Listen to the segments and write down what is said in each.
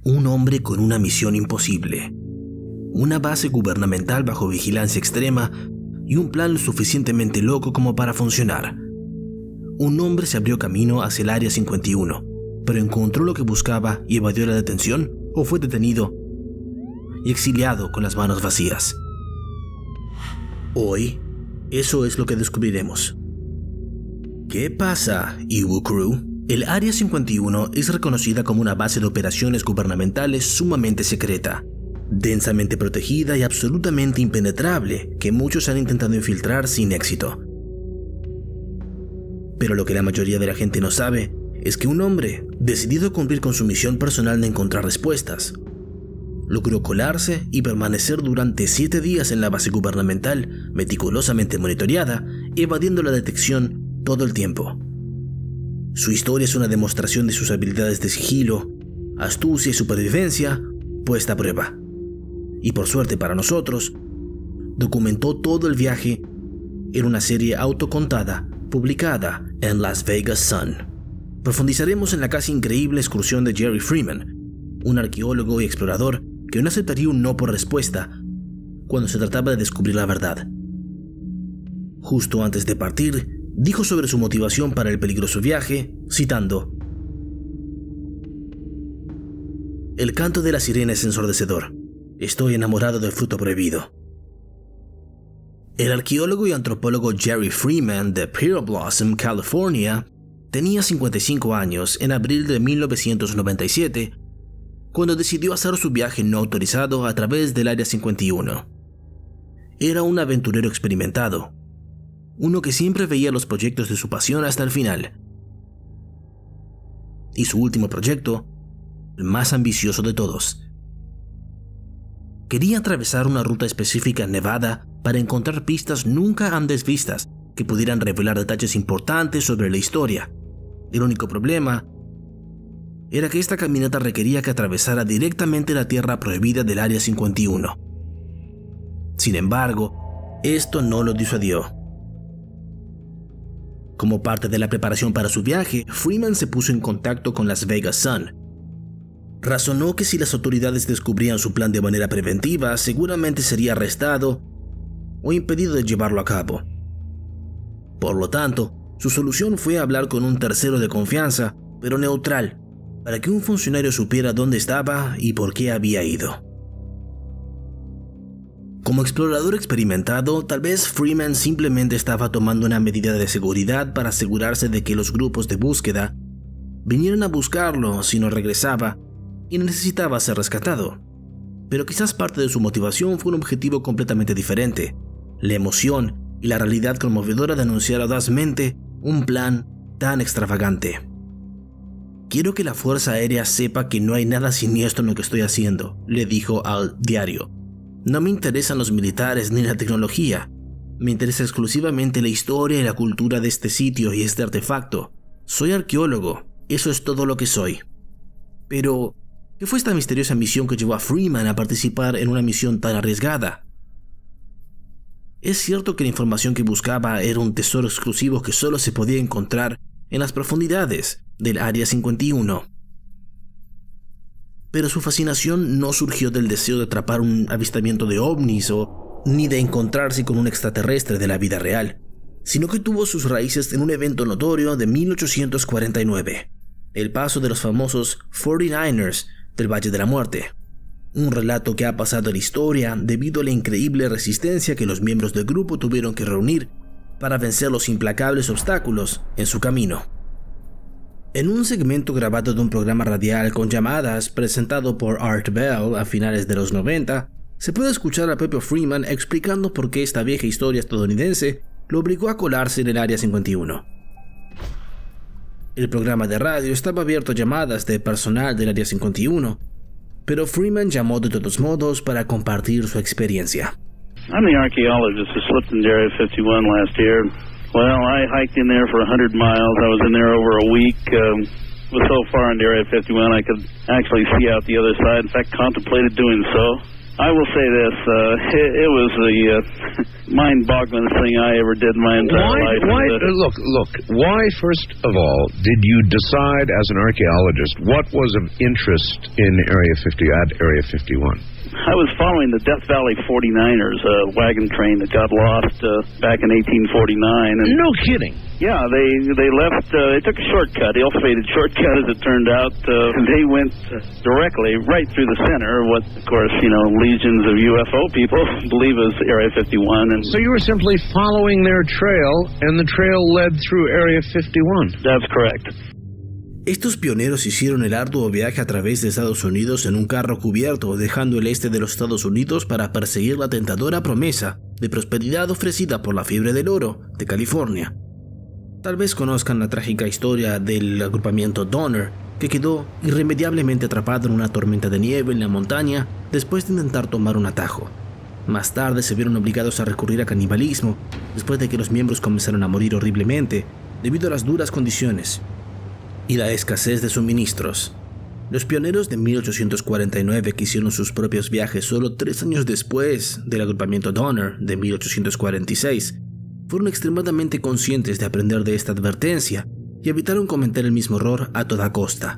Un hombre con una misión imposible. Una base gubernamental bajo vigilancia extrema y un plan lo suficientemente loco como para funcionar. Un hombre se abrió camino hacia el Área 51, pero encontró lo que buscaba y evadió la detención, o fue detenido y exiliado con las manos vacías. Hoy, eso es lo que descubriremos. ¿Qué pasa, Iwu Crew? El Área 51 es reconocida como una base de operaciones gubernamentales sumamente secreta, densamente protegida y absolutamente impenetrable, que muchos han intentado infiltrar sin éxito. Pero lo que la mayoría de la gente no sabe es que un hombre, decidido a cumplir con su misión personal de encontrar respuestas, logró colarse y permanecer durante 7 días en la base gubernamental, meticulosamente monitoreada, evadiendo la detección todo el tiempo. Su historia es una demostración de sus habilidades de sigilo, astucia y supervivencia puesta a prueba. Y por suerte para nosotros, documentó todo el viaje en una serie autocontada publicada en Las Vegas Sun. Profundizaremos en la casi increíble excursión de Jerry Freeman, un arqueólogo y explorador que no aceptaría un no por respuesta cuando se trataba de descubrir la verdad. Justo antes de partir, dijo sobre su motivación para el peligroso viaje, citando: "El canto de la sirena es ensordecedor. Estoy enamorado del fruto prohibido". El arqueólogo y antropólogo Jerry Freeman de Pearl Blossom, California, tenía 55 años en abril de 1997 cuando decidió hacer su viaje no autorizado a través del Área 51. Era un aventurero experimentado, uno que siempre veía los proyectos de su pasión hasta el final. Y su último proyecto, el más ambicioso de todos. Quería atravesar una ruta específica en Nevada para encontrar pistas nunca antes vistas que pudieran revelar detalles importantes sobre la historia. El único problema era que esta caminata requería que atravesara directamente la tierra prohibida del Área 51. Sin embargo, esto no lo disuadió. Como parte de la preparación para su viaje, Freeman se puso en contacto con Las Vegas Sun. Razonó que si las autoridades descubrían su plan de manera preventiva, seguramente sería arrestado o impedido de llevarlo a cabo. Por lo tanto, su solución fue hablar con un tercero de confianza, pero neutral, para que un funcionario supiera dónde estaba y por qué había ido. Como explorador experimentado, tal vez Freeman simplemente estaba tomando una medida de seguridad para asegurarse de que los grupos de búsqueda vinieran a buscarlo si no regresaba y necesitaba ser rescatado. Pero quizás parte de su motivación fue un objetivo completamente diferente: la emoción y la realidad conmovedora de anunciar audazmente un plan tan extravagante. "Quiero que la Fuerza Aérea sepa que no hay nada siniestro en lo que estoy haciendo", le dijo al diario. "No me interesan los militares ni la tecnología. Me interesa exclusivamente la historia y la cultura de este sitio y este artefacto. Soy arqueólogo, eso es todo lo que soy". Pero, ¿qué fue esta misteriosa misión que llevó a Freeman a participar en una misión tan arriesgada? Es cierto que la información que buscaba era un tesoro exclusivo que solo se podía encontrar en las profundidades del Área 51. Pero su fascinación no surgió del deseo de atrapar un avistamiento de ovnis ni de encontrarse con un extraterrestre de la vida real, sino que tuvo sus raíces en un evento notorio de 1849, el paso de los famosos 49ers del Valle de la Muerte. Un relato que ha pasado a la historia debido a la increíble resistencia que los miembros del grupo tuvieron que reunir para vencer los implacables obstáculos en su camino. En un segmento grabado de un programa radial con llamadas presentado por Art Bell a finales de los 90, se puede escuchar al propio Freeman explicando por qué esta vieja historia estadounidense lo obligó a colarse en el Área 51. El programa de radio estaba abierto a llamadas de personal del Área 51, pero Freeman llamó de todos modos para compartir su experiencia. I'm the archaeologist who slipped into Area 51 last year. Well, I hiked in there for 100 miles. I was in there over a week. Was so far into Area 51 I could actually see out the other side. In fact, contemplated doing so. I will say this, it was the mind-boggling thing I ever did in my entire life. Why, first of all, did you decide as an archaeologist what was of interest in Area 50 at Area 51? I was following the Death Valley 49ers, a wagon train that got lost back in 1849. And no kidding. Yeah, they left, they took a shortcut, ill-fated shortcut as it turned out. They went directly right through the center, what, of course, legions of UFO people believe is Area 51. And so you were simply following their trail, and the trail led through Area 51. That's correct. Estos pioneros hicieron el arduo viaje a través de Estados Unidos en un carro cubierto, dejando el este de los Estados Unidos para perseguir la tentadora promesa de prosperidad ofrecida por la fiebre del oro de California. Tal vez conozcan la trágica historia del agrupamiento Donner, que quedó irremediablemente atrapado en una tormenta de nieve en la montaña después de intentar tomar un atajo. Más tarde se vieron obligados a recurrir a canibalismo, después de que los miembros comenzaron a morir horriblemente debido a las duras condiciones y la escasez de suministros. Los pioneros de 1849 que hicieron sus propios viajes solo 3 años después del agrupamiento Donner de 1846 fueron extremadamente conscientes de aprender de esta advertencia y evitaron cometer el mismo error a toda costa.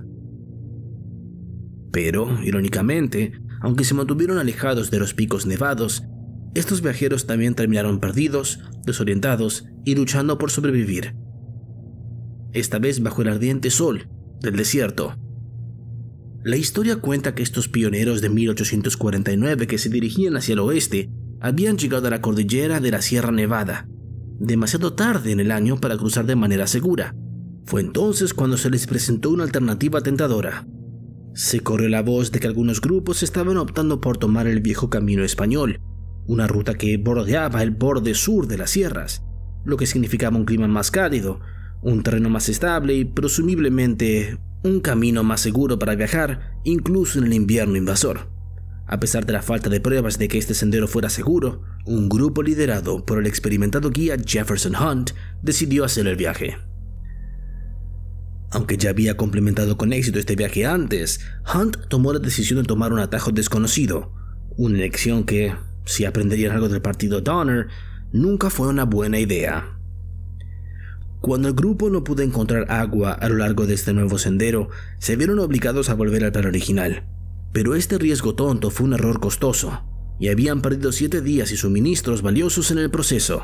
Pero, irónicamente, aunque se mantuvieron alejados de los picos nevados, estos viajeros también terminaron perdidos, desorientados y luchando por sobrevivir. Esta vez bajo el ardiente sol del desierto. La historia cuenta que estos pioneros de 1849 que se dirigían hacia el oeste habían llegado a la cordillera de la Sierra Nevada, demasiado tarde en el año para cruzar de manera segura. Fue entonces cuando se les presentó una alternativa tentadora. Se corrió la voz de que algunos grupos estaban optando por tomar el viejo camino español, una ruta que bordeaba el borde sur de las sierras, lo que significaba un clima más cálido, un terreno más estable y presumiblemente un camino más seguro para viajar, incluso en el invierno invasor. A pesar de la falta de pruebas de que este sendero fuera seguro, un grupo liderado por el experimentado guía Jefferson Hunt decidió hacer el viaje. Aunque ya había complementado con éxito este viaje antes, Hunt tomó la decisión de tomar un atajo desconocido, una elección que, si aprenderían algo del partido Donner, nunca fue una buena idea. Cuando el grupo no pudo encontrar agua a lo largo de este nuevo sendero, se vieron obligados a volver al plan original. Pero este riesgo tonto fue un error costoso, y habían perdido 7 días y suministros valiosos en el proceso.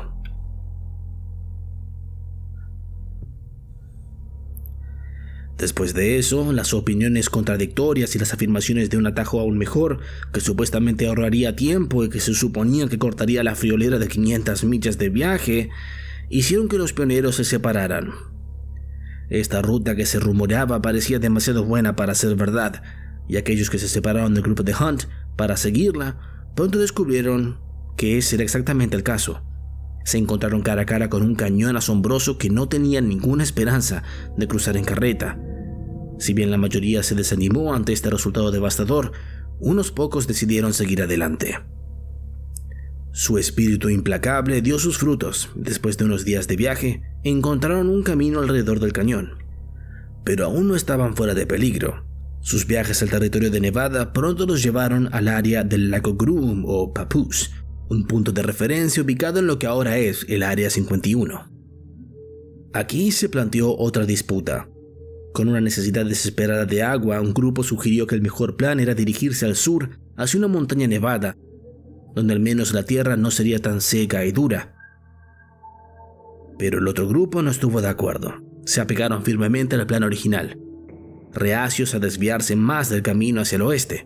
Después de eso, las opiniones contradictorias y las afirmaciones de un atajo aún mejor, que supuestamente ahorraría tiempo y que se suponía que cortaría la friolera de 500 millas de viaje, hicieron que los pioneros se separaran. Esta ruta que se rumoreaba parecía demasiado buena para ser verdad, y aquellos que se separaron del grupo de Hunt para seguirla, pronto descubrieron que ese era exactamente el caso. Se encontraron cara a cara con un cañón asombroso que no tenía ninguna esperanza de cruzar en carreta. Si bien la mayoría se desanimó ante este resultado devastador, unos pocos decidieron seguir adelante. Su espíritu implacable dio sus frutos. Después de unos días de viaje, encontraron un camino alrededor del cañón. Pero aún no estaban fuera de peligro. Sus viajes al territorio de Nevada pronto los llevaron al área del lago Groom o Papoose, un punto de referencia ubicado en lo que ahora es el Área 51. Aquí se planteó otra disputa. Con una necesidad desesperada de agua, un grupo sugirió que el mejor plan era dirigirse al sur hacia una montaña nevada, donde al menos la tierra no sería tan seca y dura. Pero el otro grupo no estuvo de acuerdo. Se apegaron firmemente al plan original, reacios a desviarse más del camino hacia el oeste.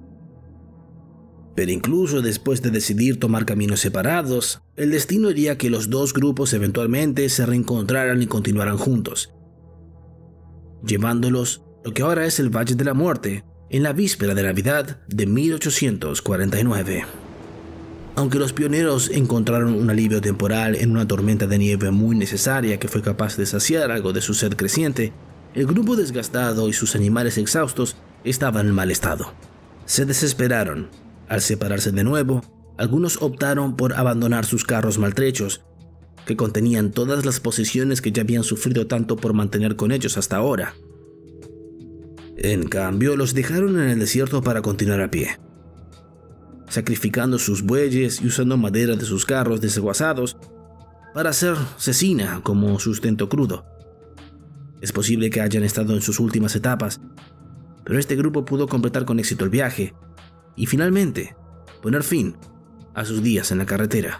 Pero incluso después de decidir tomar caminos separados, el destino haría que los dos grupos eventualmente se reencontraran y continuaran juntos, llevándolos a lo que ahora es el Valle de la Muerte, en la víspera de Navidad de 1849. Aunque los pioneros encontraron un alivio temporal en una tormenta de nieve muy necesaria que fue capaz de saciar algo de su sed creciente, el grupo desgastado y sus animales exhaustos estaban en mal estado. Se desesperaron. Al separarse de nuevo, algunos optaron por abandonar sus carros maltrechos, que contenían todas las posesiones que ya habían sufrido tanto por mantener con ellos hasta ahora. En cambio, los dejaron en el desierto para continuar a pie. sacrificando sus bueyes y usando madera de sus carros desguazados para hacer cecina como sustento crudo. Es posible que hayan estado en sus últimas etapas, pero este grupo pudo completar con éxito el viaje y finalmente poner fin a sus días en la carretera.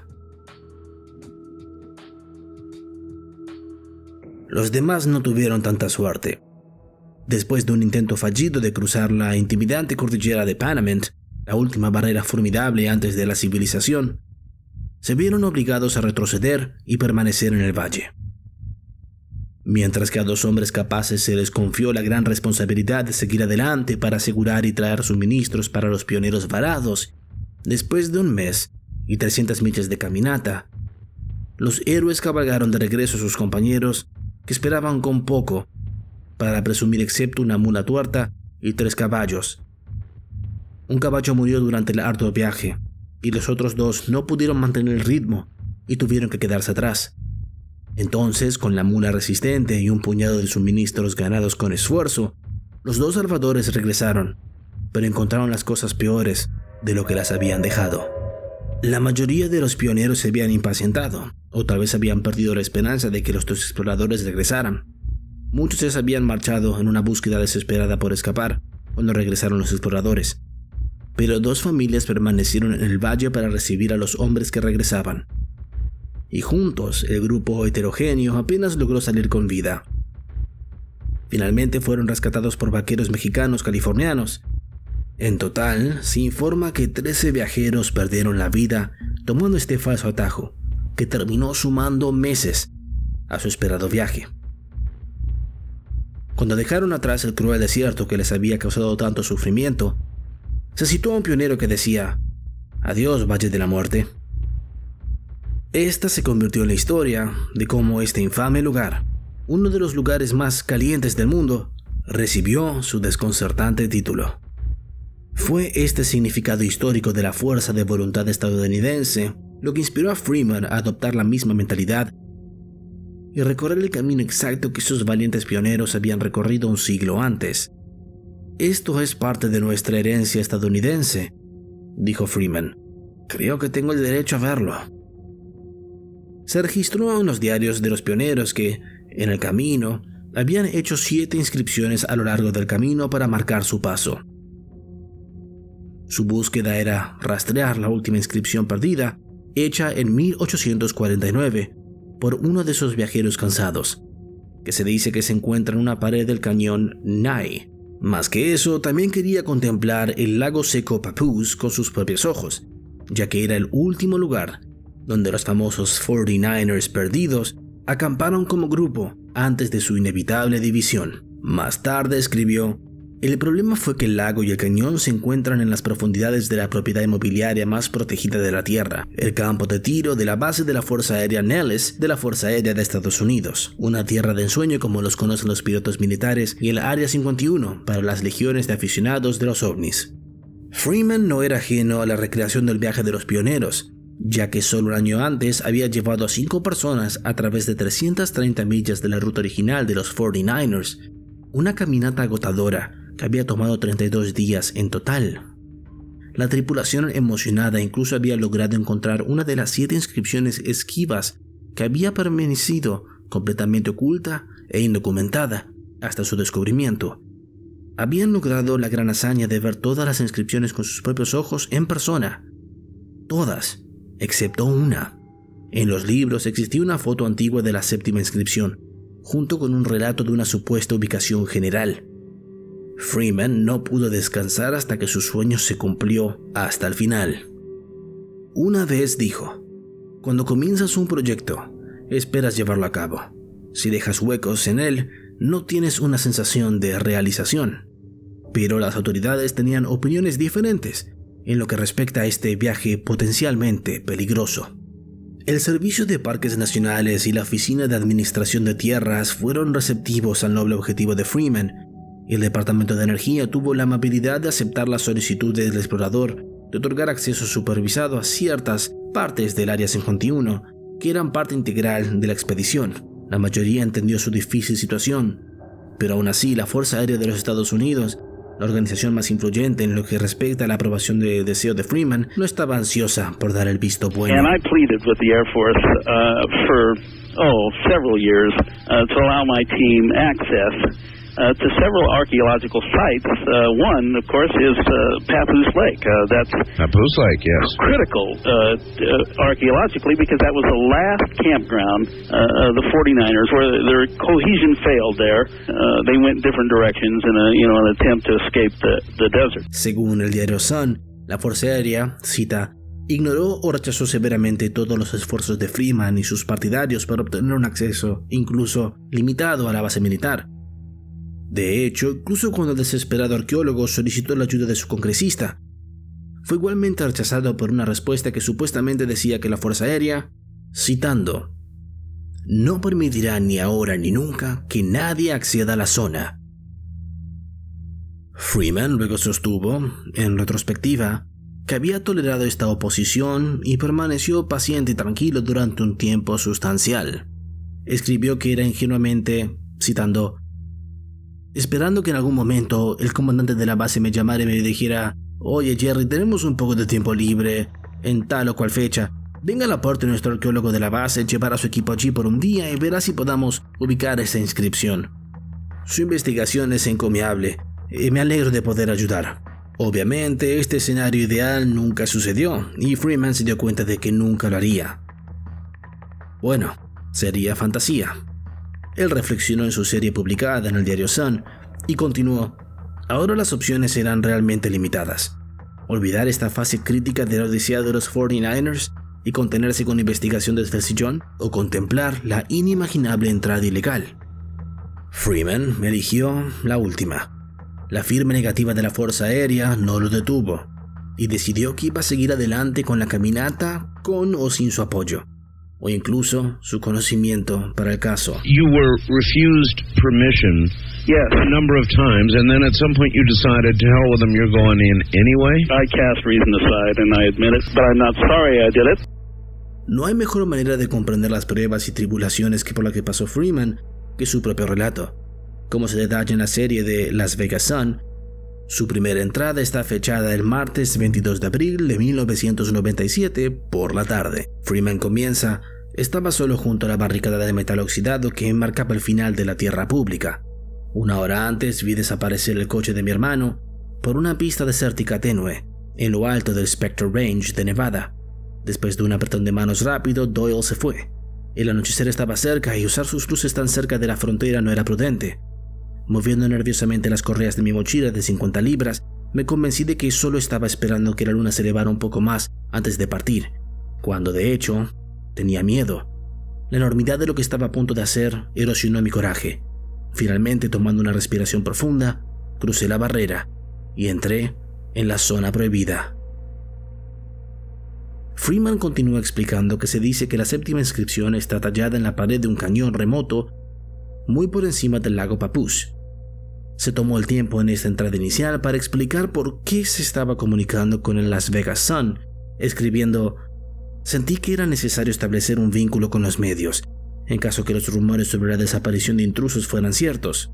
Los demás no tuvieron tanta suerte. Después de un intento fallido de cruzar la intimidante cordillera de Panamint, la última barrera formidable antes de la civilización, se vieron obligados a retroceder y permanecer en el valle. Mientras que a 2 hombres capaces se les confió la gran responsabilidad de seguir adelante para asegurar y traer suministros para los pioneros varados, después de 1 mes y 300 millas de caminata, los héroes cabalgaron de regreso a sus compañeros que esperaban con poco para presumir excepto una mula tuerta y 3 caballos. Un caballo murió durante el arduo viaje y los otros 2 no pudieron mantener el ritmo y tuvieron que quedarse atrás. Entonces, con la mula resistente y un puñado de suministros ganados con esfuerzo, los 2 salvadores regresaron, pero encontraron las cosas peores de lo que las habían dejado. La mayoría de los pioneros se habían impacientado, o tal vez habían perdido la esperanza de que los 2 exploradores regresaran. Muchos ya se habían marchado en una búsqueda desesperada por escapar cuando regresaron los exploradores, pero 2 familias permanecieron en el valle para recibir a los hombres que regresaban. Y juntos, el grupo heterogéneo apenas logró salir con vida. Finalmente fueron rescatados por vaqueros mexicanos californianos. En total, se informa que 13 viajeros perdieron la vida tomando este falso atajo, que terminó sumando meses a su esperado viaje. Cuando dejaron atrás el cruel desierto que les había causado tanto sufrimiento, se citó a un pionero que decía: «Adiós, Valle de la Muerte». Esta se convirtió en la historia de cómo este infame lugar, uno de los lugares más calientes del mundo, recibió su desconcertante título. Fue este significado histórico de la fuerza de voluntad estadounidense lo que inspiró a Freeman a adoptar la misma mentalidad y recorrer el camino exacto que sus valientes pioneros habían recorrido un siglo antes. «Esto es parte de nuestra herencia estadounidense», dijo Freeman. «Creo que tengo el derecho a verlo». Se registró en los diarios de los pioneros que, en el camino, habían hecho 7 inscripciones a lo largo del camino para marcar su paso. Su búsqueda era rastrear la última inscripción perdida, hecha en 1849 por uno de esos viajeros cansados, que se dice que se encuentra en una pared del cañón Nye. Más que eso, también quería contemplar el lago seco Papoose con sus propios ojos, ya que era el último lugar donde los famosos 49ers perdidos acamparon como grupo antes de su inevitable división. Más tarde escribió: «El problema fue que el lago y el cañón se encuentran en las profundidades de la propiedad inmobiliaria más protegida de la Tierra, el campo de tiro de la base de la Fuerza Aérea Nellis de la Fuerza Aérea de Estados Unidos, una tierra de ensueño como los conocen los pilotos militares, y el Área 51 para las legiones de aficionados de los ovnis». Freeman no era ajeno a la recreación del viaje de los pioneros, ya que solo un año antes había llevado a 5 personas a través de 330 millas de la ruta original de los 49ers, una caminata agotadora que había tomado 32 días en total. La tripulación emocionada incluso había logrado encontrar una de las 7 inscripciones esquivas que había permanecido completamente oculta e indocumentada hasta su descubrimiento. Habían logrado la gran hazaña de ver todas las inscripciones con sus propios ojos en persona. Todas, excepto una. En los libros existía una foto antigua de la 7ª inscripción, junto con un relato de una supuesta ubicación general. Freeman no pudo descansar hasta que su sueño se cumplió hasta el final. Una vez dijo: «Cuando comienzas un proyecto, esperas llevarlo a cabo. Si dejas huecos en él, no tienes una sensación de realización». Pero las autoridades tenían opiniones diferentes en lo que respecta a este viaje potencialmente peligroso. El Servicio de Parques Nacionales y la Oficina de Administración de Tierras fueron receptivos al noble objetivo de Freeman, y el Departamento de Energía tuvo la amabilidad de aceptar la solicitud del explorador de otorgar acceso supervisado a ciertas partes del Área 51 que eran parte integral de la expedición. La mayoría entendió su difícil situación, pero aún así la Fuerza Aérea de los Estados Unidos La organización más influyente en lo que respecta a la aprobación de deseo de Freeman no estaba ansiosa por dar el visto bueno. And I pleaded with the Air Force for several years to allow my team access to several archaeological sites. One, of course, is Papoose Lake. That's Papoose Lake, yes. Critical archaeologically because that was the last campground of the 49ers where their cohesion failed there. They went different directions in an attempt to escape the desert. Según el diario Sun, la Fuerza Aérea, cita, ignoró o rechazó severamente todos los esfuerzos de Freeman y sus partidarios para obtener un acceso, incluso limitado, a la base militar. De hecho, incluso cuando el desesperado arqueólogo solicitó la ayuda de su congresista, fue igualmente rechazado por una respuesta que supuestamente decía que la Fuerza Aérea, citando, no permitirá ni ahora ni nunca que nadie acceda a la zona. Freeman luego sostuvo, en retrospectiva, que había tolerado esta oposición y permaneció paciente y tranquilo durante un tiempo sustancial. Escribió que era ingenuamente, citando, esperando que en algún momento el comandante de la base me llamara y me dijera, oye Jerry, tenemos un poco de tiempo libre, en tal o cual fecha, venga al aporte nuestro arqueólogo de la base, llevará su equipo allí por un día y verá si podamos ubicar esa inscripción. Su investigación es encomiable y me alegro de poder ayudar. Obviamente este escenario ideal nunca sucedió y Freeman se dio cuenta de que nunca lo haría. Bueno, sería fantasía. Él reflexionó en su serie publicada en el diario Sun y continuó, ahora las opciones serán realmente limitadas. Olvidar esta fase crítica de la odisea de los 49ers y contenerse con investigación desde el sillón o contemplar la inimaginable entrada ilegal. Freeman eligió la última. La firme negativa de la Fuerza Aérea no lo detuvo y decidió que iba a seguir adelante con la caminata con o sin su apoyo, o incluso su conocimiento para el caso. You were refused permission a number of times, and then at some point you decided, to hell with them, you're going in anyway? I cast reason aside and I admit it, but I'm not sorry I did it. No hay mejor manera de comprender las pruebas y tribulaciones que por la que pasó Freeman que su propio relato. Como se detalla en la serie de Las Vegas Sun, su primera entrada está fechada el martes 22 de abril de 1997 por la tarde. Freeman comienza, estaba solo junto a la barricada de metal oxidado que marcaba el final de la tierra pública. Una hora antes vi desaparecer el coche de mi hermano por una pista desértica tenue, en lo alto del Spectre Range de Nevada. Después de un apretón de manos rápido, Doyle se fue. El anochecer estaba cerca y usar sus luces tan cerca de la frontera no era prudente. Moviendo nerviosamente las correas de mi mochila de 50 libras, me convencí de que solo estaba esperando que la luna se elevara un poco más antes de partir, cuando de hecho tenía miedo. La enormidad de lo que estaba a punto de hacer erosionó mi coraje. Finalmente, tomando una respiración profunda, crucé la barrera y entré en la zona prohibida. Freeman continúa explicando que se dice que la séptima inscripción está tallada en la pared de un cañón remoto muy por encima del lago Papoose. Se tomó el tiempo en esta entrada inicial para explicar por qué se estaba comunicando con el Las Vegas Sun, escribiendo, sentí que era necesario establecer un vínculo con los medios, en caso que los rumores sobre la desaparición de intrusos fueran ciertos.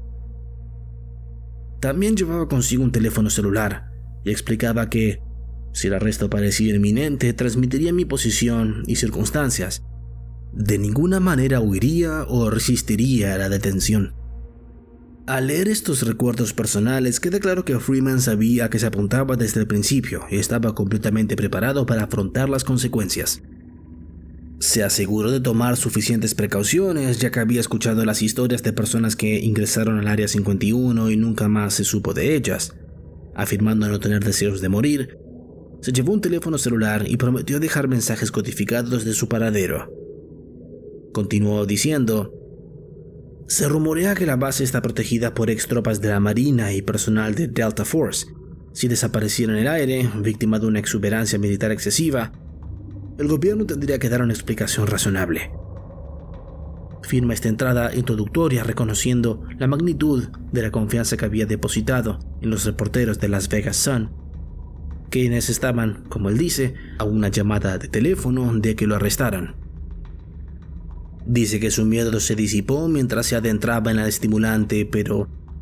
También llevaba consigo un teléfono celular y explicaba que, si el arresto parecía inminente, transmitiría mi posición y circunstancias. De ninguna manera huiría o resistiría a la detención. Al leer estos recuerdos personales, queda claro que Freeman sabía a qué se apuntaba desde el principio y estaba completamente preparado para afrontar las consecuencias. Se aseguró de tomar suficientes precauciones, ya que había escuchado las historias de personas que ingresaron al Área 51 y nunca más se supo de ellas. Afirmando no tener deseos de morir, se llevó un teléfono celular y prometió dejar mensajes codificados de su paradero. Continuó diciendo, se rumorea que la base está protegida por extropas de la Marina y personal de Delta Force. Si desapareciera en el aire, víctima de una exuberancia militar excesiva, el gobierno tendría que dar una explicación razonable. Firma esta entrada introductoria reconociendo la magnitud de la confianza que había depositado en los reporteros de Las Vegas Sun, quienes estaban, como él dice, a una llamada de teléfono de que lo arrestaran. Dice que su miedo se disipó mientras se adentraba en la estimulante pero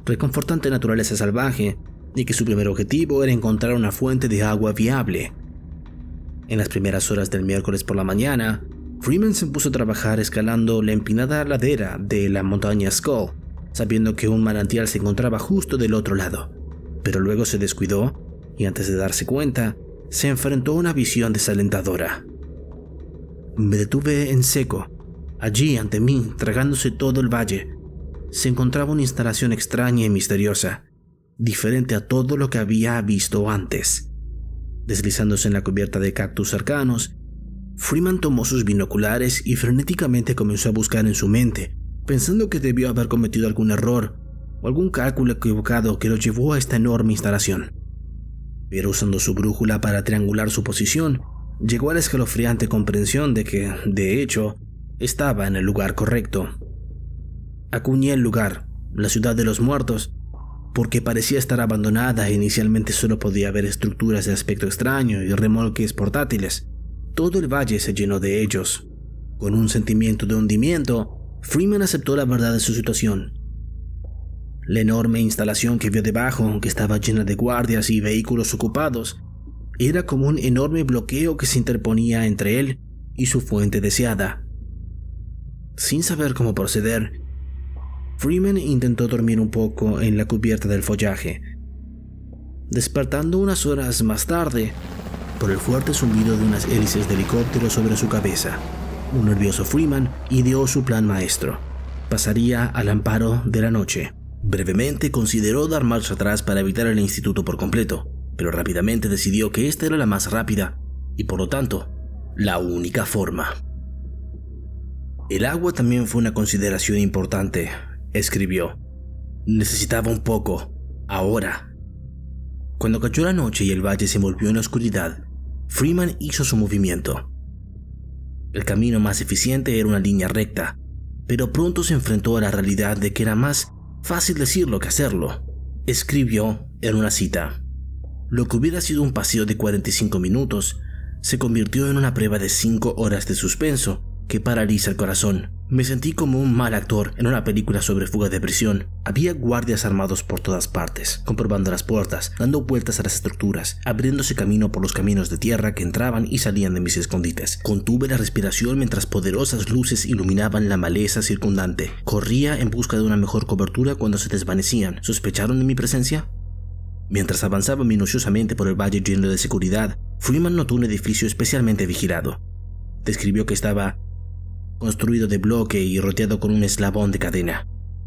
reconfortante naturaleza salvaje y que su primer objetivo era encontrar una fuente de agua viable. En las primeras horas del miércoles por la mañana, Freeman se puso a trabajar escalando la empinada ladera de la montaña Skull, sabiendo que un manantial se encontraba justo del otro lado. Pero luego se descuidó y antes de darse cuenta, se enfrentó a una visión desalentadora. Me detuve en seco. Allí, ante mí, tragándose todo el valle, se encontraba una instalación extraña y misteriosa, diferente a todo lo que había visto antes. Deslizándose en la cubierta de cactus cercanos, Freeman tomó sus binoculares y frenéticamente comenzó a buscar en su mente, pensando que debió haber cometido algún error o algún cálculo equivocado que lo llevó a esta enorme instalación. Pero usando su brújula para triangular su posición, llegó a la escalofriante comprensión de que, de hecho, estaba en el lugar correcto. Acuñé el lugar, la ciudad de los muertos, porque parecía estar abandonada e inicialmente solo podía haber estructuras de aspecto extraño y remolques portátiles. Todo el valle se llenó de ellos. Con un sentimiento de hundimiento, Freeman aceptó la verdad de su situación. La enorme instalación que vio debajo, que estaba llena de guardias y vehículos ocupados, era como un enorme bloqueo que se interponía entre él y su fuente deseada. Sin saber cómo proceder, Freeman intentó dormir un poco en la cubierta del follaje, despertando unas horas más tarde por el fuerte zumbido de unas hélices de helicóptero sobre su cabeza. Un nervioso Freeman ideó su plan maestro. Pasaría al amparo de la noche. Brevemente consideró dar marcha atrás para evitar el instituto por completo, pero rápidamente decidió que esta era la más rápida y, por lo tanto, la única forma. El agua también fue una consideración importante, escribió. Necesitaba un poco, ahora. Cuando cayó la noche y el valle se envolvió en la oscuridad, Freeman hizo su movimiento. El camino más eficiente era una línea recta, pero pronto se enfrentó a la realidad de que era más fácil decirlo que hacerlo. Escribió en una cita: lo que hubiera sido un paseo de 45 minutos se convirtió en una prueba de 5 horas de suspenso que paraliza el corazón. Me sentí como un mal actor en una película sobre fuga de prisión. Había guardias armados por todas partes, comprobando las puertas, dando vueltas a las estructuras, abriéndose camino por los caminos de tierra que entraban y salían de mis escondites. Contuve la respiración mientras poderosas luces iluminaban la maleza circundante. Corría en busca de una mejor cobertura cuando se desvanecían. ¿Sospecharon de mi presencia? Mientras avanzaba minuciosamente por el valle lleno de seguridad, Freeman notó un edificio especialmente vigilado. Describió que estaba construido de bloque y rodeado con un eslabón de cadena.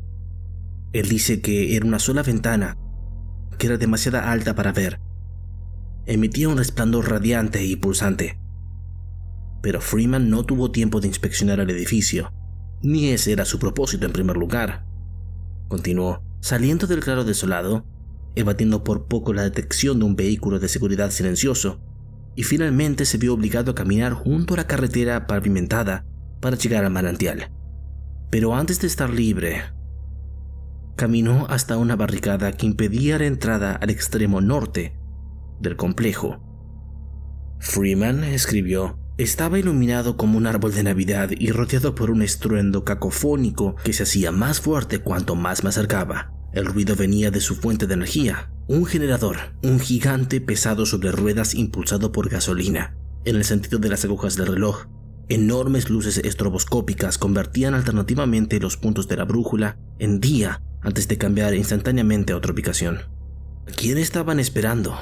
Él dice que era una sola ventana, que era demasiado alta para ver. Emitía un resplandor radiante y pulsante. Pero Freeman no tuvo tiempo de inspeccionar el edificio, ni ese era su propósito en primer lugar. Continuó, saliendo del claro desolado, evadiendo por poco la detección de un vehículo de seguridad silencioso, y finalmente se vio obligado a caminar junto a la carretera pavimentada para llegar al manantial. Pero antes de estar libre, caminó hasta una barricada que impedía la entrada al extremo norte del complejo. Freeman escribió: estaba iluminado como un árbol de Navidad y rodeado por un estruendo cacofónico que se hacía más fuerte cuanto más me acercaba. El ruido venía de su fuente de energía, un generador, un gigante pesado sobre ruedas impulsado por gasolina. En el sentido de las agujas del reloj, enormes luces estroboscópicas convertían alternativamente los puntos de la brújula en día antes de cambiar instantáneamente a otra ubicación. ¿A quién estaban esperando?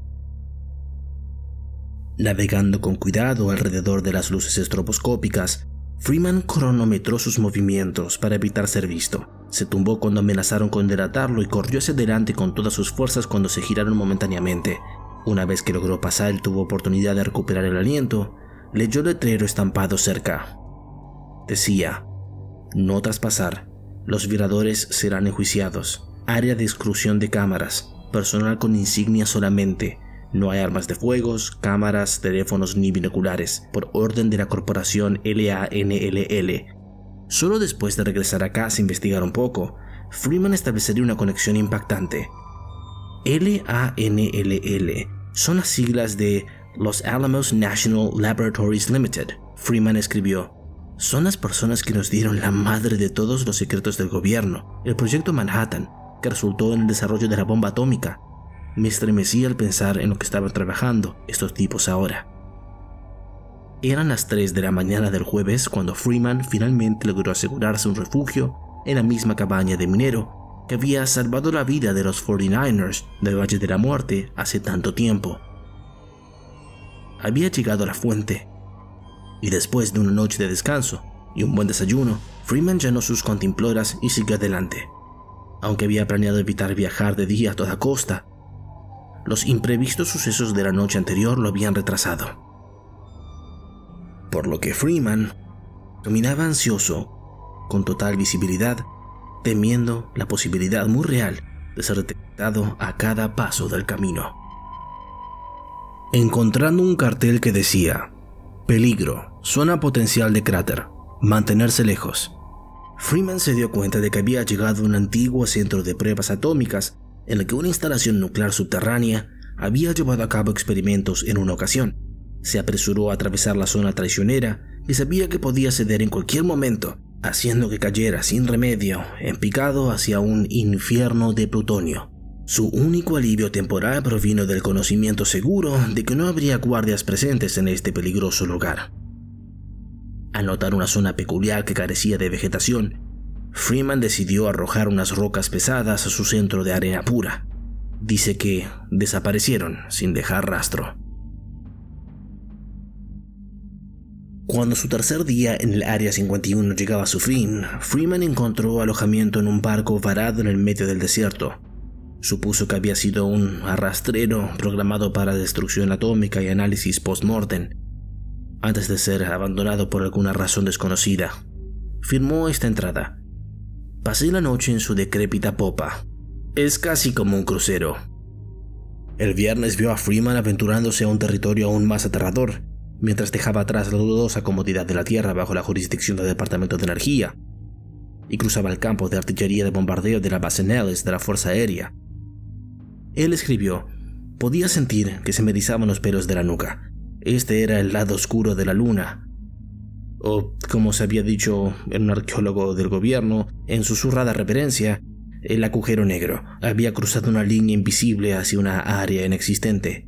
Navegando con cuidado alrededor de las luces estroboscópicas, Freeman cronometró sus movimientos para evitar ser visto. Se tumbó cuando amenazaron con delatarlo y corrió hacia adelante con todas sus fuerzas cuando se giraron momentáneamente. Una vez que logró pasar y tuvo oportunidad de recuperar el aliento, leyó el letrero estampado cerca. Decía: no traspasar, los violadores serán enjuiciados, área de exclusión de cámaras, personal con insignia solamente, no hay armas de fuego, cámaras, teléfonos ni binoculares, por orden de la corporación LANLL. Solo después de regresar a casa e investigar un poco, Freeman establecería una conexión impactante. LANLL son las siglas de Los Alamos National Laboratories Limited. Freeman escribió: son las personas que nos dieron la madre de todos los secretos del gobierno, el proyecto Manhattan, que resultó en el desarrollo de la bomba atómica. Me estremecí al pensar en lo que estaban trabajando estos tipos ahora. Eran las 3 de la mañana del jueves cuando Freeman finalmente logró asegurarse un refugio en la misma cabaña de minero que había salvado la vida de los 49ers del Valle de la Muerte hace tanto tiempo. Había llegado a la fuente, y después de una noche de descanso y un buen desayuno, Freeman llenó sus cantimploras y siguió adelante. Aunque había planeado evitar viajar de día a toda costa, los imprevistos sucesos de la noche anterior lo habían retrasado. Por lo que Freeman caminaba ansioso, con total visibilidad, temiendo la posibilidad muy real de ser detectado a cada paso del camino. Encontrando un cartel que decía: peligro, zona potencial de cráter, mantenerse lejos, Freeman se dio cuenta de que había llegado a un antiguo centro de pruebas atómicas en el que una instalación nuclear subterránea había llevado a cabo experimentos en una ocasión. Se apresuró a atravesar la zona traicionera y sabía que podía ceder en cualquier momento, haciendo que cayera sin remedio en picado hacia un infierno de plutonio. Su único alivio temporal provino del conocimiento seguro de que no habría guardias presentes en este peligroso lugar. Al notar una zona peculiar que carecía de vegetación, Freeman decidió arrojar unas rocas pesadas a su centro de arena pura. Dice que desaparecieron sin dejar rastro. Cuando su tercer día en el Área 51 llegaba a su fin, Freeman encontró alojamiento en un barco varado en el medio del desierto. Supuso que había sido un arrastrero programado para destrucción atómica y análisis post-mortem, antes de ser abandonado por alguna razón desconocida. Firmó esta entrada: pasé la noche en su decrépita popa. Es casi como un crucero. El viernes vio a Freeman aventurándose a un territorio aún más aterrador, mientras dejaba atrás la dudosa comodidad de la Tierra bajo la jurisdicción del Departamento de Energía, y cruzaba el campo de artillería de bombardeo de la base Nellis de la Fuerza Aérea. Él escribió: podía sentir que se me erizaban los pelos de la nuca. Este era el lado oscuro de la luna, o como se había dicho en un arqueólogo del gobierno, en susurrada reverencia, el agujero negro. Había cruzado una línea invisible hacia una área inexistente.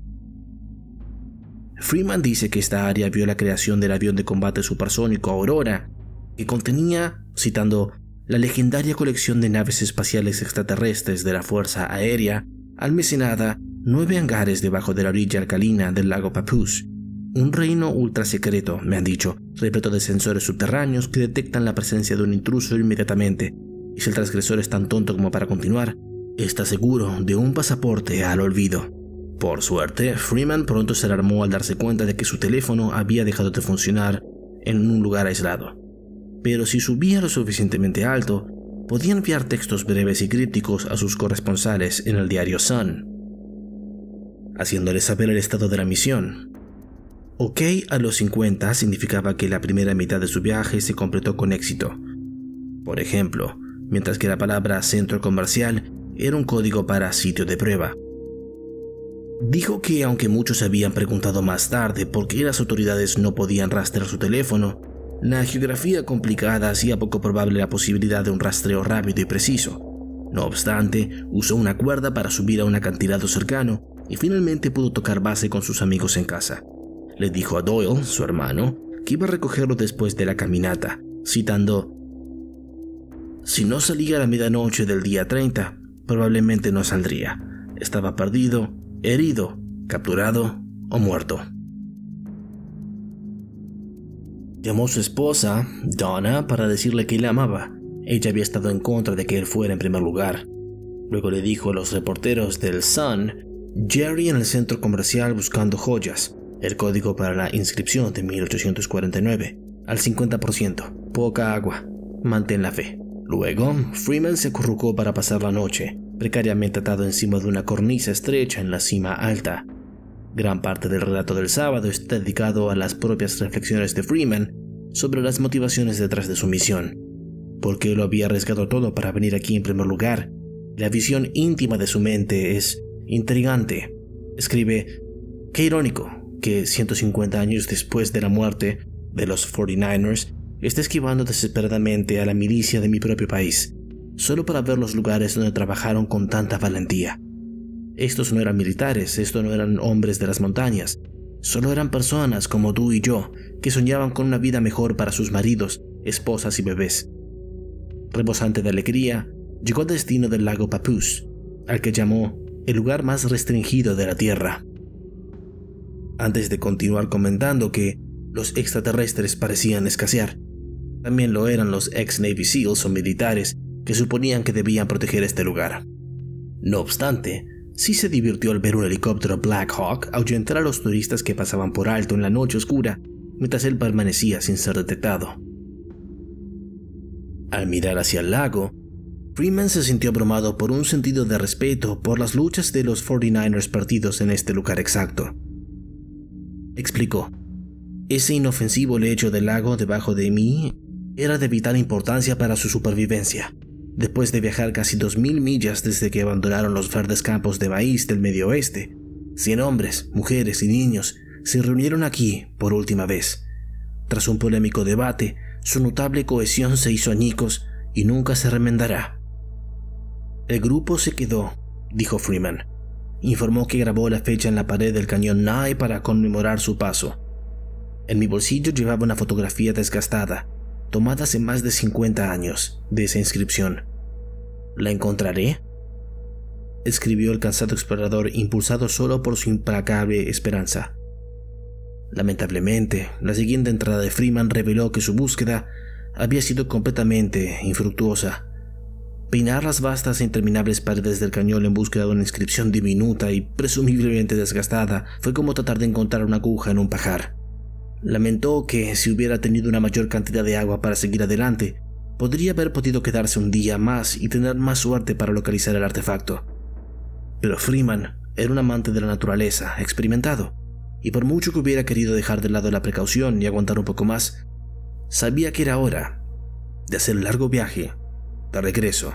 Freeman dice que esta área vio la creación del avión de combate supersónico Aurora, que contenía, citando, la legendaria colección de naves espaciales extraterrestres de la Fuerza Aérea, almacenada 9 hangares debajo de la orilla alcalina del lago Papoose. Un reino ultra secreto, me han dicho, repleto de sensores subterráneos que detectan la presencia de un intruso inmediatamente, y si el transgresor es tan tonto como para continuar, está seguro de un pasaporte al olvido. Por suerte, Freeman pronto se alarmó al darse cuenta de que su teléfono había dejado de funcionar en un lugar aislado. Pero si subía lo suficientemente alto, podía enviar textos breves y crípticos a sus corresponsales en el diario Sun, haciéndoles saber el estado de la misión. OK a los 50 significaba que la primera mitad de su viaje se completó con éxito. Por ejemplo, mientras que la palabra centro comercial era un código para sitio de prueba. Dijo que aunque muchos habían preguntado más tarde por qué las autoridades no podían rastrear su teléfono, la geografía complicada hacía poco probable la posibilidad de un rastreo rápido y preciso. No obstante, usó una cuerda para subir a un acantilado cercano y finalmente pudo tocar base con sus amigos en casa. Le dijo a Doyle, su hermano, que iba a recogerlo después de la caminata, citando: si no salía a la medianoche del día 30, probablemente no saldría. Estaba perdido, herido, capturado o muerto. Llamó a su esposa, Donna, para decirle que la amaba. Ella había estado en contra de que él fuera en primer lugar. Luego le dijo a los reporteros del Sun: Jerry en el centro comercial buscando joyas. El código para la inscripción de 1849. Al 50%. Poca agua. Mantén la fe. Luego, Freeman se acurrucó para pasar la noche, precariamente atado encima de una cornisa estrecha en la cima alta. Gran parte del relato del sábado está dedicado a las propias reflexiones de Freeman sobre las motivaciones detrás de su misión. ¿Por qué lo había arriesgado todo para venir aquí en primer lugar? La visión íntima de su mente es intrigante. Escribe: qué irónico que 150 años después de la muerte de los 49ers esté esquivando desesperadamente a la milicia de mi propio país. solo para ver los lugares donde trabajaron con tanta valentía. Estos no eran militares, estos no eran hombres de las montañas, solo eran personas como tú y yo, que soñaban con una vida mejor para sus maridos, esposas y bebés. Rebosante de alegría, llegó al destino del lago Papoose, al que llamó el lugar más restringido de la Tierra. Antes de continuar comentando que los extraterrestres parecían escasear, también lo eran los ex-Navy SEALs o militares que suponían que debían proteger este lugar. No obstante, sí se divirtió al ver un helicóptero Black Hawk ahuyentar a los turistas que pasaban por alto en la noche oscura mientras él permanecía sin ser detectado. Al mirar hacia el lago, Freeman se sintió abrumado por un sentido de respeto por las luchas de los 49ers perdidos en este lugar exacto. Explicó: ese inofensivo lecho del lago debajo de mí era de vital importancia para su supervivencia. Después de viajar casi 2000 millas desde que abandonaron los verdes campos de maíz del medio oeste, 100 hombres, mujeres y niños se reunieron aquí por última vez. Tras un polémico debate, su notable cohesión se hizo añicos y nunca se remendará. El grupo se quedó, dijo Freeman. Informó que grabó la fecha en la pared del cañón Nye para conmemorar su paso. En mi bolsillo llevaba una fotografía desgastada, tomada hace más de 50 años, de esa inscripción. ¿La encontraré?, escribió el cansado explorador, impulsado solo por su implacable esperanza. Lamentablemente, la siguiente entrada de Freeman reveló que su búsqueda había sido completamente infructuosa. Peinar las vastas e interminables paredes del cañón en búsqueda de una inscripción diminuta y presumiblemente desgastada fue como tratar de encontrar una aguja en un pajar. Lamentó que, si hubiera tenido una mayor cantidad de agua para seguir adelante, podría haber podido quedarse un día más y tener más suerte para localizar el artefacto. Pero Freeman era un amante de la naturaleza, experimentado, y por mucho que hubiera querido dejar de lado la precaución y aguantar un poco más, sabía que era hora de hacer el largo viaje de regreso.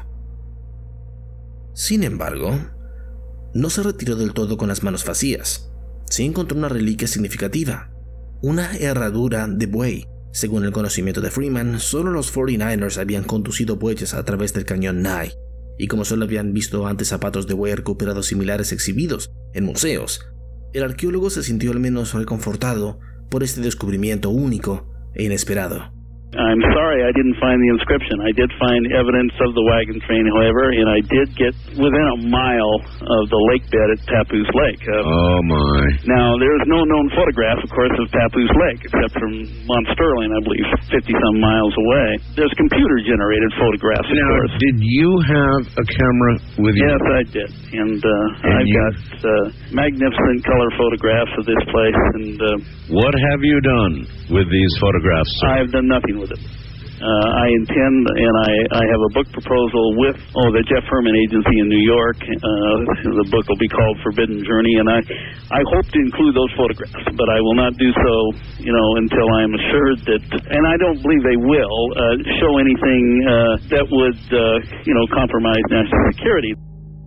Sin embargo, no se retiró del todo con las manos vacías. Se encontró una reliquia significativa: una herradura de buey. Según el conocimiento de Freeman, solo los 49ers habían conducido bueyes a través del cañón Nye, y como solo habían visto antes zapatos de buey recuperados similares exhibidos en museos, el arqueólogo se sintió al menos reconfortado por este descubrimiento único e inesperado. I'm sorry I didn't find the inscription. I did find evidence of the wagon train, however, and I did get within a mile of the lake bed at Papoose Lake. Oh, my. Now, there's no known photograph, of course, of Papoose Lake, except from Mount Sterling, I believe, 50-some miles away. There's computer-generated photographs, of course. Now, did you have a camera with you? Yes, I did. And I've got magnificent color photographs of this place. And what have you done with these photographs, sir? I've done nothing with it. I intend, and I have a book proposal with the Jeff Herman Agency in New York. The book will be called Forbidden Journey, and I hope to include those photographs, but I will not do so, until I am assured that, and I don't believe they will, show anything that would, compromise national security.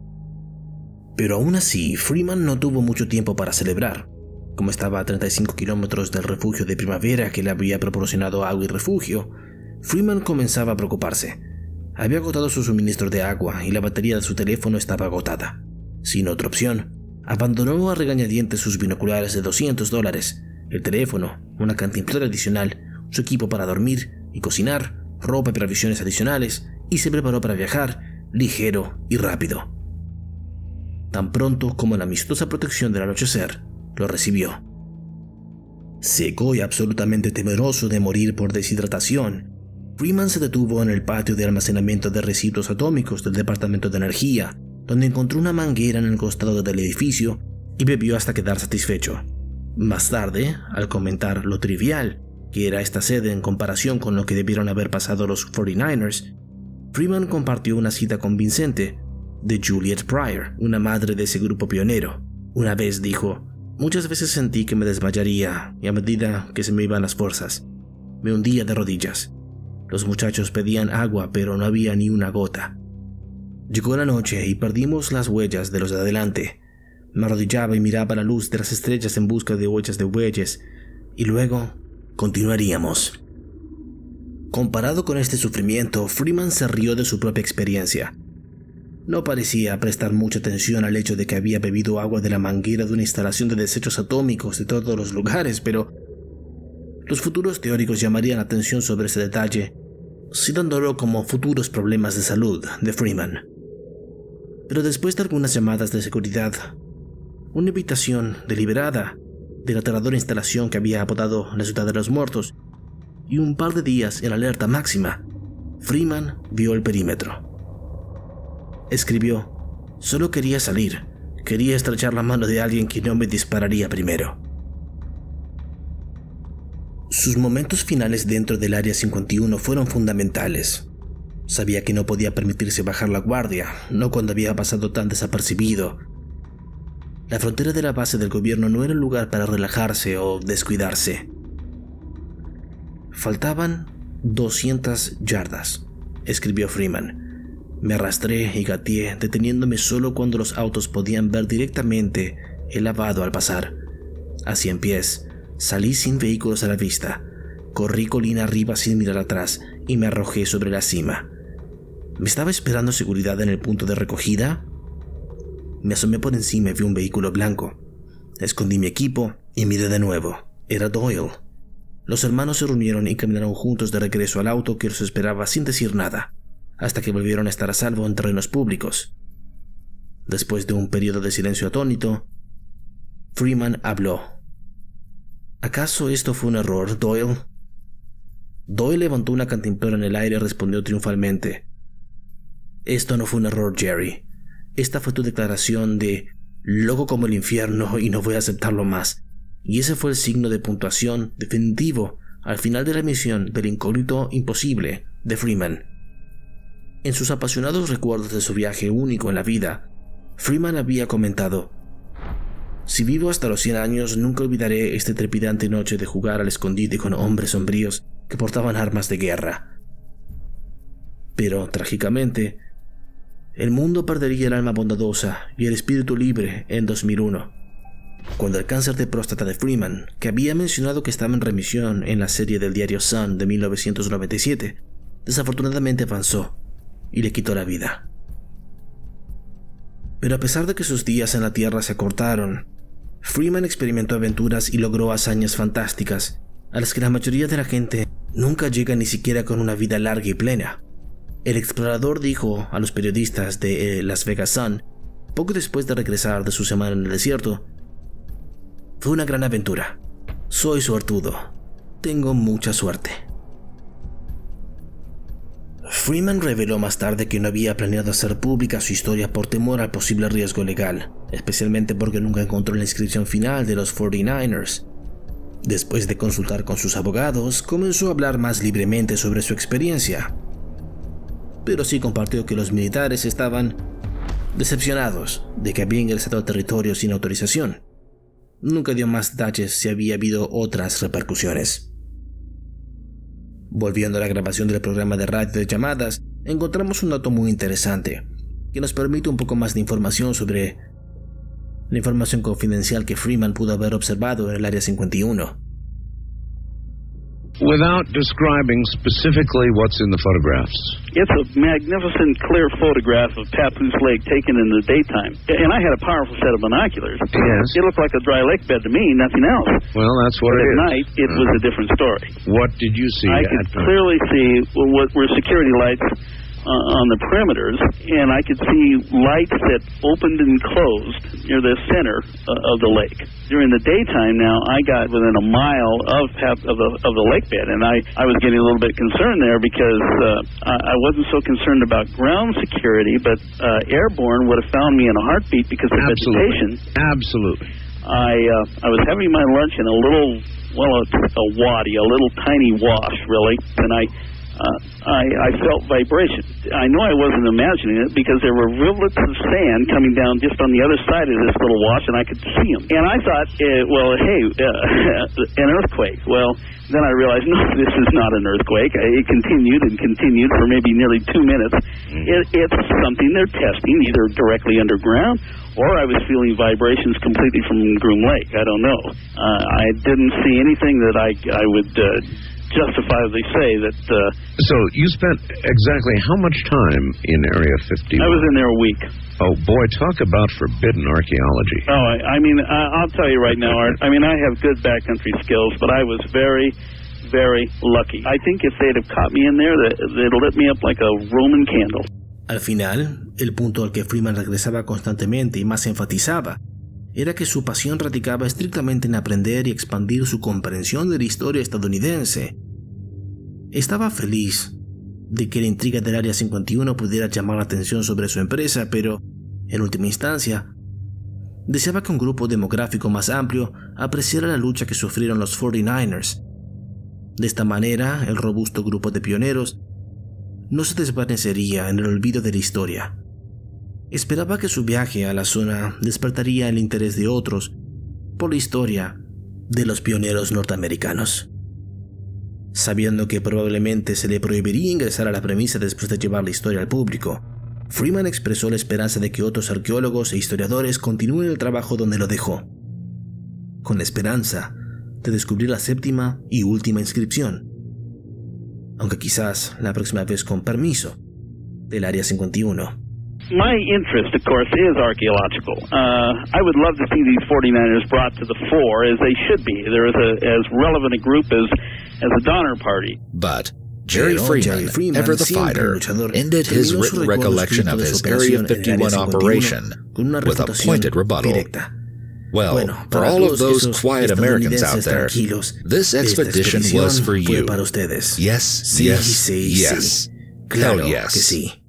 Pero aún así, Freeman no tuvo mucho tiempo para celebrar. Como estaba a 35 kilómetros del refugio de primavera que le había proporcionado agua y refugio, Freeman comenzaba a preocuparse. Había agotado su suministro de agua y la batería de su teléfono estaba agotada. Sin otra opción, abandonó a regañadientes sus binoculares de $200, el teléfono, una cantimplora adicional, su equipo para dormir y cocinar, ropa y provisiones adicionales, y se preparó para viajar, ligero y rápido. Tan pronto como la amistosa protección del anochecer lo recibió. Seco y absolutamente temeroso de morir por deshidratación, Freeman se detuvo en el patio de almacenamiento de residuos atómicos del Departamento de Energía, donde encontró una manguera en el costado del edificio y bebió hasta quedar satisfecho. Más tarde, al comentar lo trivial que era esta sede en comparación con lo que debieron haber pasado los 49ers, Freeman compartió una cita convincente de Juliet Pryor, una madre de ese grupo pionero. Una vez dijo: «Muchas veces sentí que me desmayaría y a medida que se me iban las fuerzas, me hundía de rodillas. Los muchachos pedían agua, pero no había ni una gota. Llegó la noche y perdimos las huellas de los de adelante. Me arrodillaba y miraba la luz de las estrellas en busca de huellas de bueyes, y luego continuaríamos». Comparado con este sufrimiento, Freeman se rió de su propia experiencia. No parecía prestar mucha atención al hecho de que había bebido agua de la manguera de una instalación de desechos atómicos de todos los lugares, pero los futuros teóricos llamarían la atención sobre ese detalle, citándolo como futuros problemas de salud de Freeman. Pero después de algunas llamadas de seguridad, una invitación deliberada de la aterradora instalación que había apodado la Ciudad de los Muertos, y un par de días en alerta máxima, Freeman vio el perímetro. Escribió: solo quería salir, quería estrechar la mano de alguien que no me dispararía primero. Sus momentos finales dentro del Área 51 fueron fundamentales. Sabía que no podía permitirse bajar la guardia, no cuando había pasado tan desapercibido. La frontera de la base del gobierno no era un lugar para relajarse o descuidarse. Faltaban 200 yardas, escribió Freeman. Me arrastré y gateé, deteniéndome solo cuando los autos podían ver directamente el lavado al pasar. A 100 pies, salí sin vehículos a la vista, corrí colina arriba sin mirar atrás y me arrojé sobre la cima. ¿Me estaba esperando seguridad en el punto de recogida? Me asomé por encima y vi un vehículo blanco. Escondí mi equipo y miré de nuevo. Era Doyle. Los hermanos se reunieron y caminaron juntos de regreso al auto que los esperaba sin decir nada, hasta que volvieron a estar a salvo en terrenos públicos. Después de un periodo de silencio atónito, Freeman habló. ¿Acaso esto fue un error, Doyle? Doyle levantó una cantimplora en el aire y respondió triunfalmente. Esto no fue un error, Jerry. Esta fue tu declaración de loco como el infierno y no voy a aceptarlo más. Y ese fue el signo de puntuación definitivo al final de la misión del incógnito imposible de Freeman. En sus apasionados recuerdos de su viaje único en la vida, Freeman había comentado: si vivo hasta los 100 años, nunca olvidaré esta trepidante noche de jugar al escondite con hombres sombríos que portaban armas de guerra. Pero, trágicamente, el mundo perdería el alma bondadosa y el espíritu libre en 2001, cuando el cáncer de próstata de Freeman, que había mencionado que estaba en remisión en la serie del diario Sun de 1997, desafortunadamente avanzó y le quitó la vida. Pero a pesar de que sus días en la Tierra se acortaron, Freeman experimentó aventuras y logró hazañas fantásticas, a las que la mayoría de la gente nunca llega ni siquiera con una vida larga y plena. El explorador dijo a los periodistas de Las Vegas Sun, poco después de regresar de su semana en el desierto: fue una gran aventura. Soy suertudo. Tengo mucha suerte. Freeman reveló más tarde que no había planeado hacer pública su historia por temor al posible riesgo legal, especialmente porque nunca encontró la inscripción final de los 49ers. Después de consultar con sus abogados, comenzó a hablar más libremente sobre su experiencia. Pero sí compartió que los militares estaban decepcionados de que había ingresado al territorio sin autorización. Nunca dio más detalles si había habido otras repercusiones. Volviendo a la grabación del programa de radio de llamadas, encontramos un dato muy interesante, que nos permite un poco más de información sobre la información confidencial que Freeman pudo haber observado en el Área 51. Without describing specifically what's in the photographs. It's a magnificent, clear photograph of Papoose Lake taken in the daytime. And I had a powerful set of binoculars. Yes. It looked like a dry lake bed to me, nothing else. Well, that's what but it is. At night, it was a different story. What did you see? I could clearly see what were security lights on the perimeters, and I could see lights that opened and closed near the center of the lake. During the daytime now, I got within a mile of the lake bed, and I was getting a little bit concerned there because I wasn't so concerned about ground security, but airborne would have found me in a heartbeat because of vegetation. Absolutely. I was having my lunch in a little, a wadi, a little tiny wash, really, and I felt vibration. I know I wasn't imagining it because there were rivulets of sand coming down just on the other side of this little wash, and I could see them. And I thought, an earthquake. Well, then I realized, no, this is not an earthquake. It continued and continued for maybe nearly 2 minutes. It's something they're testing, either directly underground, or I was feeling vibrations completely from Groom Lake. I don't know. I didn't see anything that I would justifiably say that... So you spent exactly how much time in Area 51? I was in there a week. Oh, boy, talk about forbidden archaeology. Oh, I mean, I'll tell you right now, Art, I mean, I have good backcountry skills, but I was very, very lucky. I think if they'd have caught me in there, they'd lit me up like a Roman candle. Al final, el punto al que Freeman regresaba constantemente y más enfatizaba era que su pasión radicaba estrictamente en aprender y expandir su comprensión de la historia estadounidense. Estaba feliz de que la intriga del Área 51 pudiera llamar la atención sobre su empresa, pero, en última instancia, deseaba que un grupo demográfico más amplio apreciara la lucha que sufrieron los 49ers. De esta manera, el robusto grupo de pioneros no se desvanecería en el olvido de la historia. Esperaba que su viaje a la zona despertaría el interés de otros por la historia de los pioneros norteamericanos. Sabiendo que probablemente se le prohibiría ingresar a la premisa después de llevar la historia al público, Freeman expresó la esperanza de que otros arqueólogos e historiadores continúen el trabajo donde lo dejó, con la esperanza de descubrir la séptima y última inscripción, aunque quizás la próxima vez con permiso del Área 51. My interest, of course, is archaeological. I would love to see these 49ers brought to the fore as they should be. They're as relevant a group as the Donner Party. But Jerry Freeman, ever the fighter, ended his written recollection of his Area 51 operation with a pointed rebuttal. Well, for all of those quiet Americans out there, this expedition was for you. Yes, yes, yes. Hell yes.